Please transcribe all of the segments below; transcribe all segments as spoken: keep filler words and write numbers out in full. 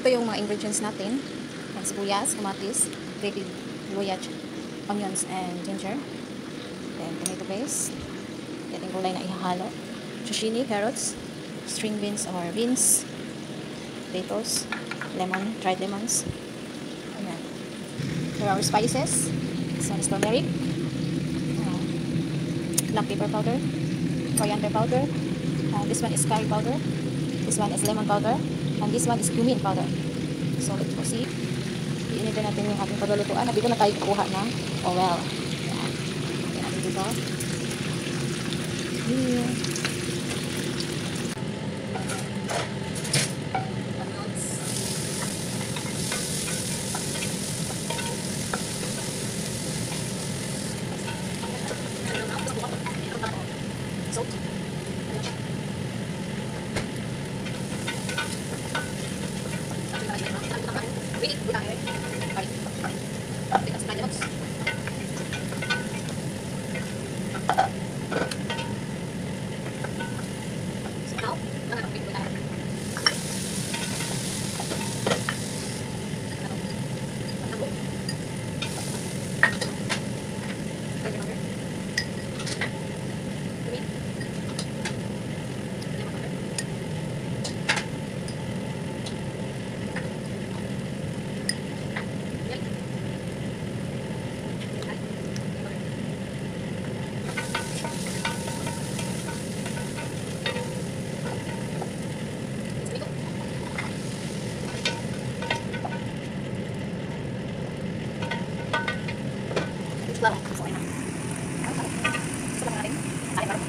ito yung mga ingredients natin. Yan, sibuyas, kamatis, grated luya, onions, and ginger. Then, tomato paste. Yan yung gulay na ihahalo. Zucchini, carrots, string beans or beans, potatoes, lemon, dried lemons. Ayan. Here are our spices. This one is turmeric, uh, black pepper powder, coriander powder. Uh, this one is curry powder. This one is lemon powder. And this one is cumin powder. So, let's proceed. Iinitin natin yung ating paglulutuan. Dito na tayo kukuha ng oil. Ayan. Ayan natin dito. Here. Salt. Laro. So, ayun na. Gusto lang natin. Ay, laro.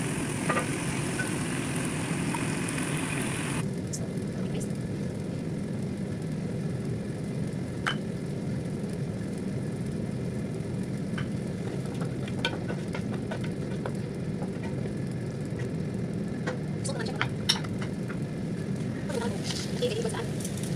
So, paste. So, naman siya pa. Okay, ikot saan?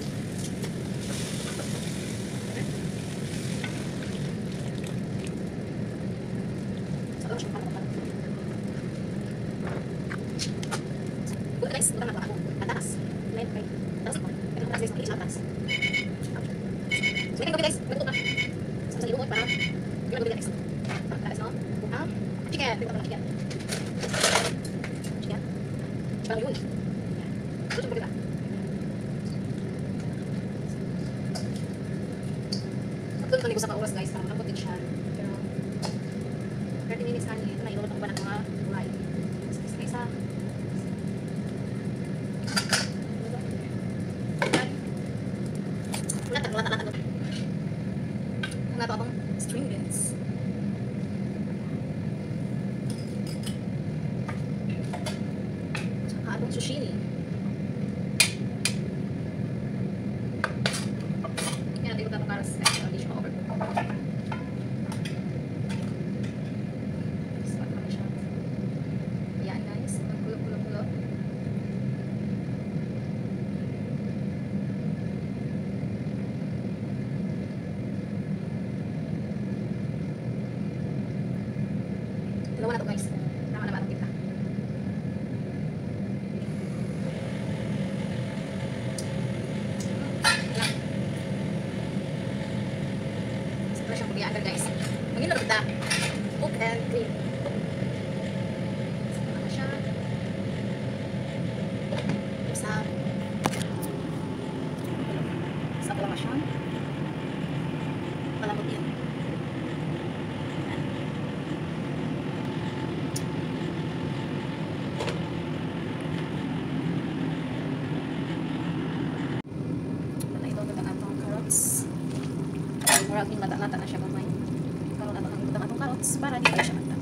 Bukan guys, bukan apa aku atas, lain baik, atas itu, kita atas guys, ini atas. Sekarang guys, bentuk apa? Sama sekali umur para, kita guys. Atas no, bukan, chicken, kita pakai chicken. Chicken, chicken yun. Terus kita. Ito na ko sa oras guys, para makaputin siya. Pero thirty minutes na ito na ilulot ko ba ng mga gulay. Isa. Wala ito abang string beans. Tsaka abang zucchini. Yan natin ito itong karas. Hindi siya overcook. Yan guys. Magkulo-kulo-kulo. Dalawa na ito guys. Tama na ba itong kita? Ito na siyang pag-iagad guys. Maging na kita. Cook and clean. Ito na siya. Isa. Isa pa lang siya. Palambot yan. Murag yung lata-lata na siya mamay. Karoon nato ang itong atong carrots para di pa siya mata.